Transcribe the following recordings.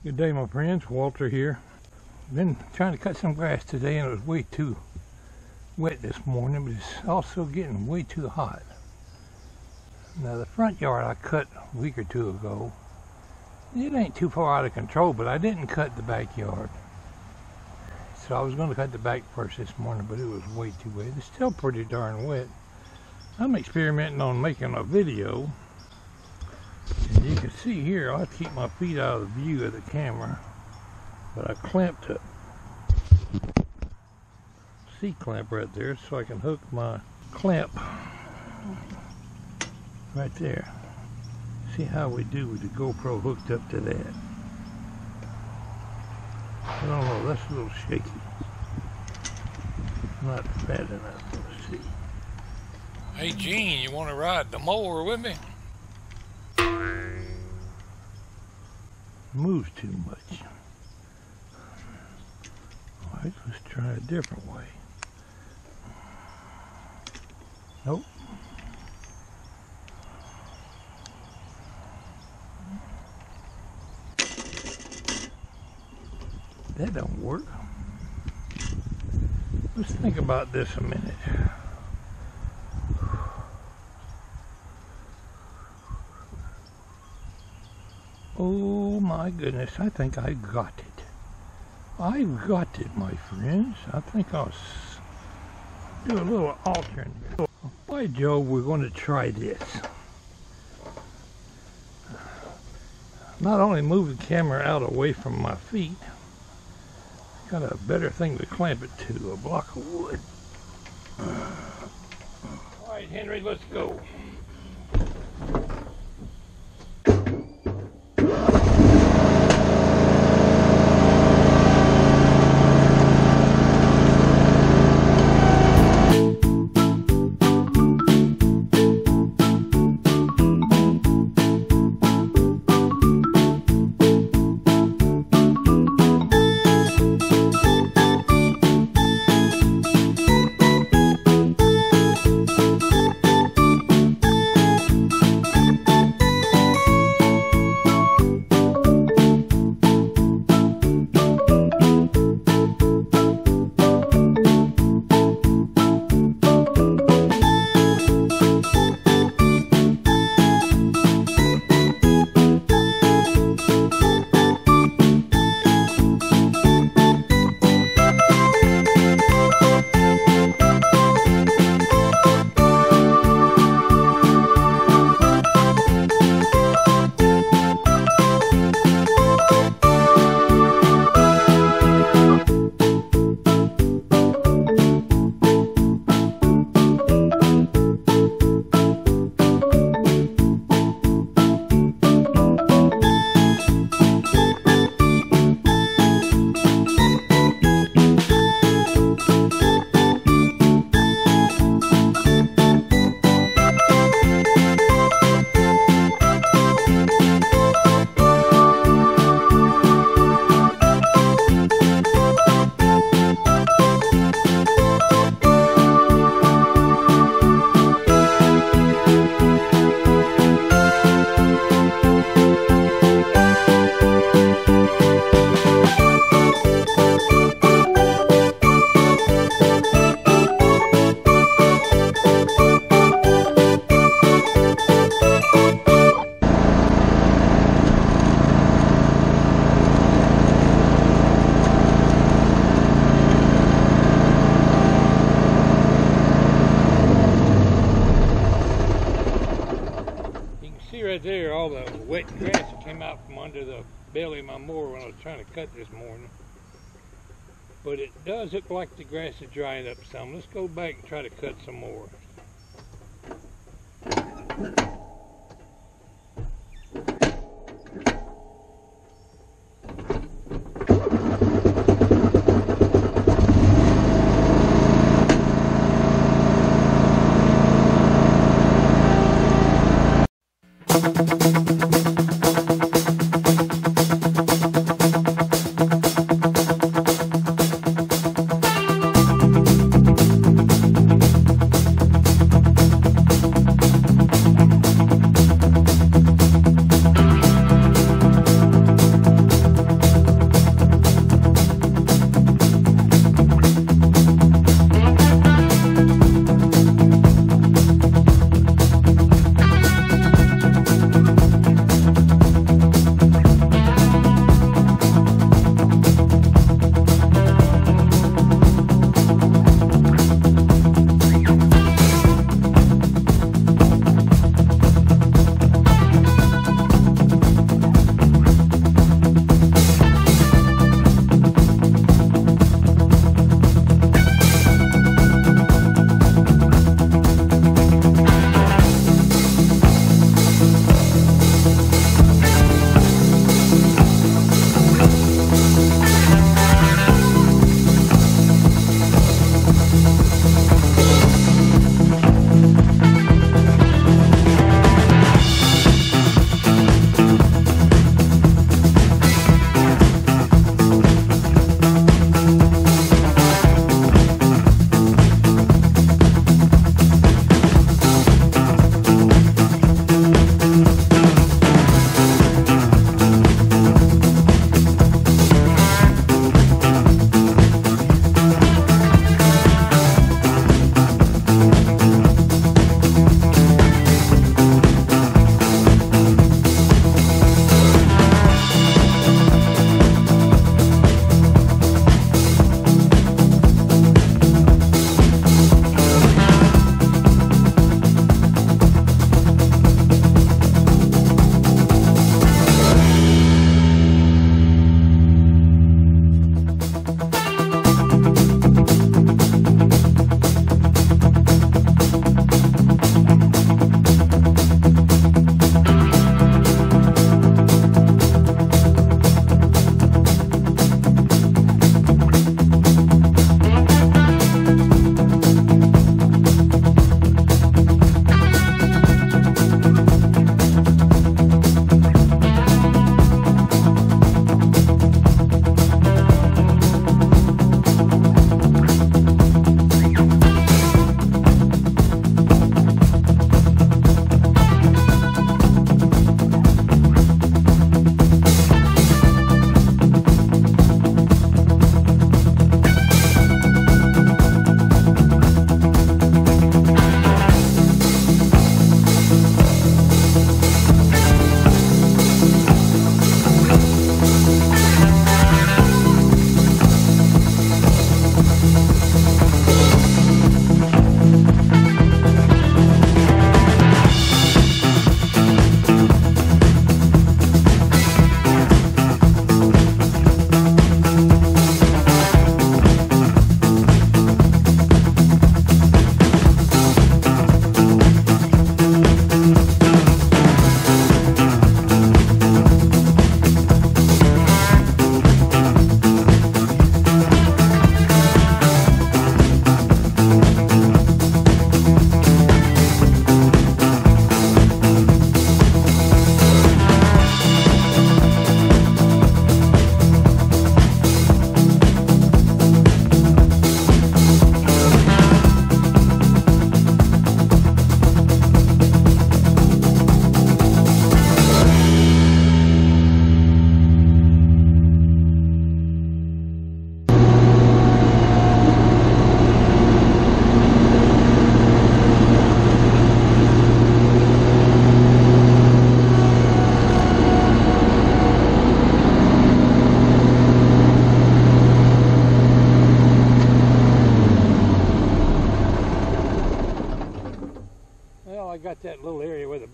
Good day, my friends. Walter here. Been trying to cut some grass today and it was way too wet this morning, but it's also getting way too hot. Now the front yard I cut a week or two ago, it ain't too far out of control, but I didn't cut the backyard. So I was going to cut the back first this morning, but it was way too wet. It's still pretty darn wet. I'm experimenting on making a video. And you can see here, I have to keep my feet out of the view of the camera, but I clamped a C-clamp right there so I can hook my clamp right there. See how we do with the GoPro hooked up to that. I don't know, that's a little shaky. Not fat enough, let's see. Hey Gene, you want to ride the mower with me? Moves too much. Alright, let's try a different way. Nope. That don't work. Let's think about this a minute. Oh my goodness, I think I got it. I've got it, my friends. I think I'll do a little altering here. By Jove, we're going to try this. Not only move the camera out away from my feet, got a better thing to clamp it to, a block of wood. Alright, Henry, let's go. Right there, all the wet grass that came out from under the belly of my mower when I was trying to cut this morning. But it does look like the grass is drying up some. Let's go back and try to cut some more.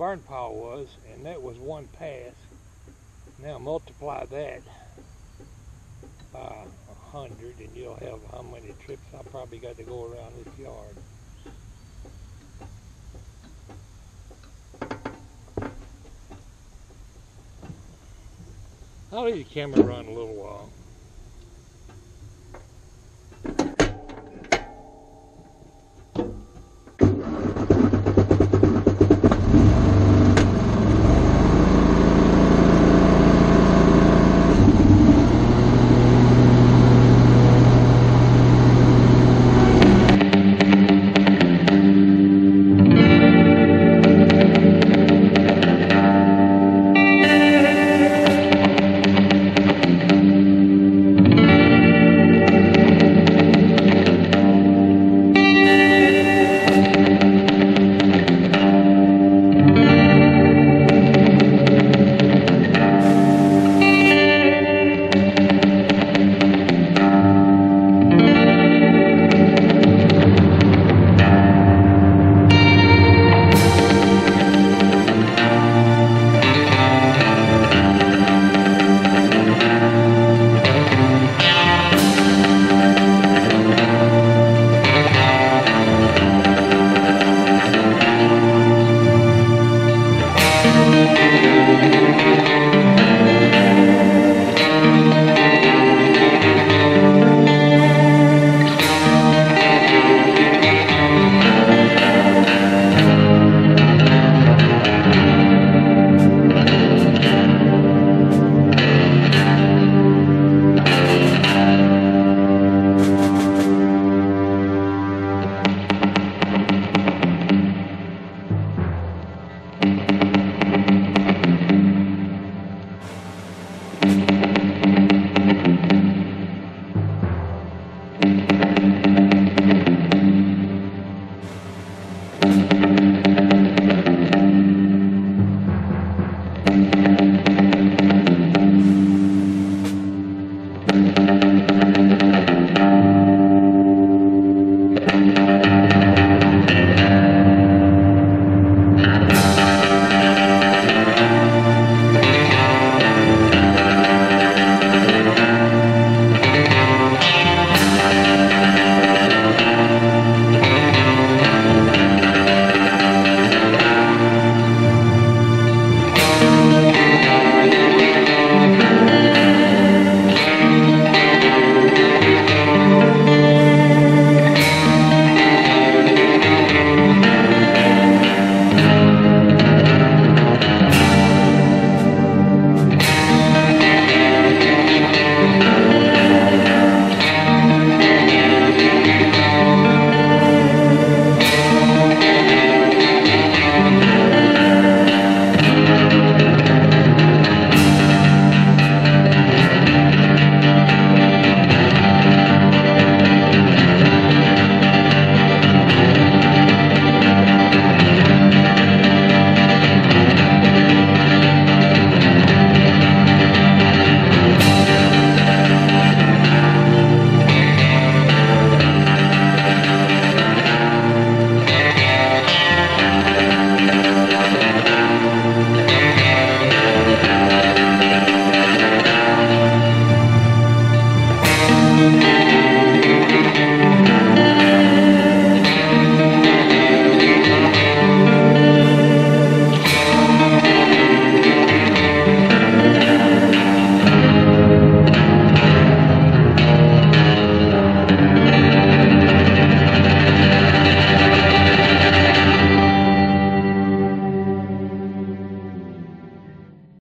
garden pile was, and that was one pass. Now multiply that by 100 and you'll have how many trips I probably got to go around this yard. I'll leave the camera run a little while.